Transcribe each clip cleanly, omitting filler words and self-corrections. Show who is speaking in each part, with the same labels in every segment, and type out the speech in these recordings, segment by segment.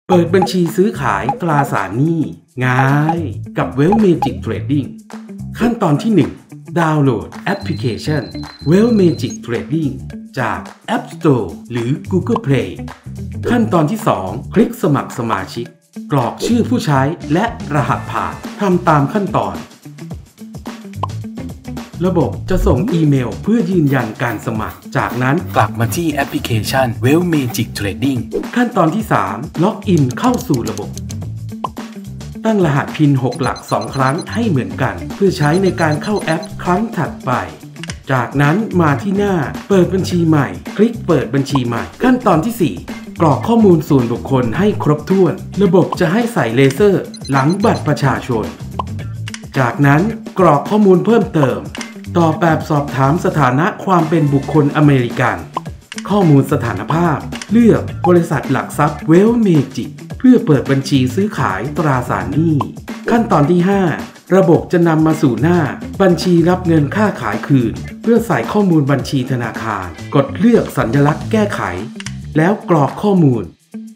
Speaker 1: เปิดบัญชีซื้อขายตราสารหนี้ง่ายกับ Wealth Magic Trading ขั้นตอนที่ 1 ดาวน์โหลดแอปพลิเคชัน Wealth Magic Trading จาก App Store หรือ Google Play ขั้นตอนที่ 2 คลิกสมัครสมาชิกกรอกชื่อผู้ใช้และรหัสผ่านทำตามขั้นตอนระบบจะส่งอีเมลเพื่อยืนยันการสมัครจากนั้นกลับมาที่แอปพลิเคชัน Wealth Magic Trading ขั้นตอนที่ 3 ล็อกอินเข้าสู่ระบบตั้งรหัสพิน6หลัก2ครั้งให้เหมือนกันเพื่อใช้ในการเข้าแอปครั้งถัดไปจากนั้นมาที่หน้าเปิดบัญชีใหม่คลิกเปิดบัญชีใหม่ขั้นตอนที่4กรอกข้อมูลส่วนบุคคลให้ครบถ้วนระบบจะให้ใส่เลเซอร์หลังบัตรประชาชนจากนั้นกรอกข้อมูลเพิ่มเติมตอบแบบสอบถามสถานะความเป็นบุคคลอเมริกันข้อมูลสถานภาพเลือกบริษัทหลักทรัพย์ Wealth Magic เพื่อเปิดบัญชีซื้อขายตราสารหนี้ขั้นตอนที่ 5 ระบบจะนำมาสู่หน้าบัญชีรับเงินค่าขายคืนเพื่อใส่ข้อมูลบัญชีธนาคารกดเลือกสัญลักษณ์แก้ไขแล้วกรอกข้อมูล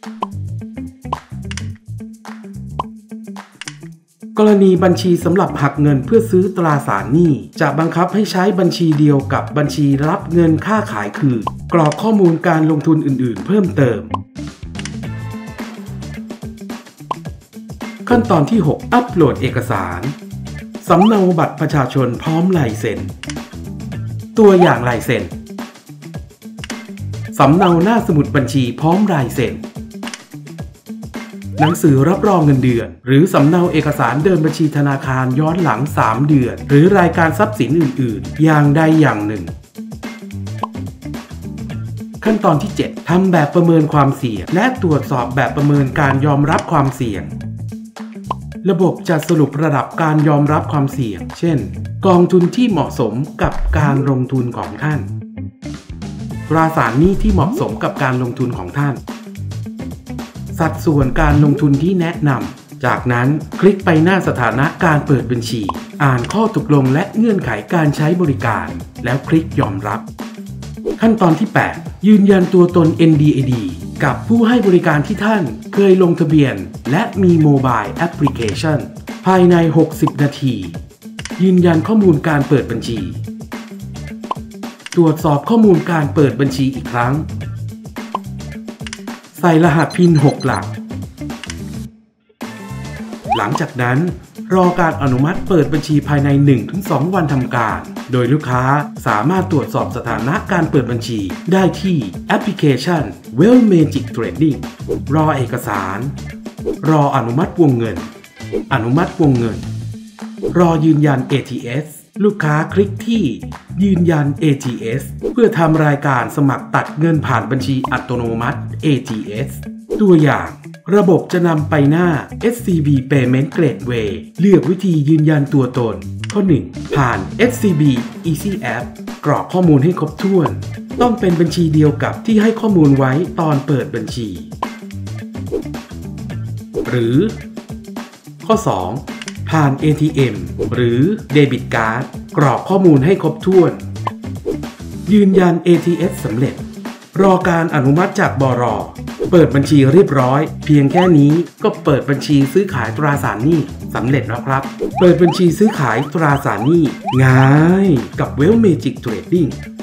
Speaker 1: กรณีบัญชีสำหรับหักเงินเพื่อซื้อตราสารหนี้จะบังคับให้ใช้บัญชีเดียวกับบัญชีรับเงินค่าขายคืนกรอกข้อมูลการลงทุนอื่นๆเพิ่มเติมขั้นตอนที่ 6 อัปโหลดเอกสารสำเนาบัตรประชาชนพร้อมลายเซ็นตัวอย่างลายเซ็นสำเนาหน้าสมุดบัญชีพร้อมลายเซ็นหนังสือรับรองเงินเดือนหรือสำเนาเอกสารเดินบัญชีธนาคารย้อนหลัง3 เดือนหรือรายการทรัพย์สินอื่นๆอย่างใดอย่างหนึ่งขั้นตอนที่ 7 ทำแบบประเมินความเสี่ยงและตรวจสอบแบบประเมินการยอมรับความเสี่ยงระบบจะสรุประดับการยอมรับความเสี่ยงเช่นกองทุนที่เหมาะสมกับการลงทุนของท่านตราสารหนี้ที่เหมาะสมกับการลงทุนของท่านสัดส่วนการลงทุนที่แนะนำจากนั้นคลิกไปหน้าสถานะการเปิดบัญชีอ่านข้อตกลงและเงื่อนไขการใช้บริการแล้วคลิกยอมรับขั้นตอนที่ 8 ยืนยันตัวตน NDID กับผู้ให้บริการที่ท่านเคยลงทะเบียนและมีโมบายแอปพลิเคชันภายใน60 นาทียืนยันข้อมูลการเปิดบัญชีตรวจสอบข้อมูลการเปิดบัญชีอีกครั้งใส่รหัสพิน6หลักหลังจากนั้นรอการอนุมัติเปิดบัญชีภายใน 1-2 วันทำการโดยลูกค้าสามารถตรวจสอบสถานะการเปิดบัญชีได้ที่แอปพลิเคชัน Wealth Magic Trading รอเอกสารรออนุมัติวงเงินอนุมัติวงเงินรอยืนยัน ATS ลูกค้าคลิกที่ยืนยัน ATS เพื่อทำรายการสมัครตัดเงินผ่านบัญชีอัตโนมัติ ATS ตัวอย่างระบบจะนำไปหน้า SCB Payment Gateway เลือกวิธียืนยันตัวตนข้อ 1 ผ่าน SCB Easy App กรอกข้อมูลให้ครบถ้วนต้องเป็นบัญชีเดียวกับที่ให้ข้อมูลไว้ตอนเปิดบัญชีหรือข้อ 2 ผ่าน ATM หรือ Debit Card กรอกข้อมูลให้ครบถ้วนยืนยัน ATS สำเร็จรอการอนุมัติจากบล.เปิดบัญชีเรียบร้อยเพียงแค่นี้ก็เปิดบัญชีซื้อขายตราสารหนี้สำเร็จแล้วครับเปิดบัญชีซื้อขายตราสารหนี้ง่ายกับ Wealth Magic Trading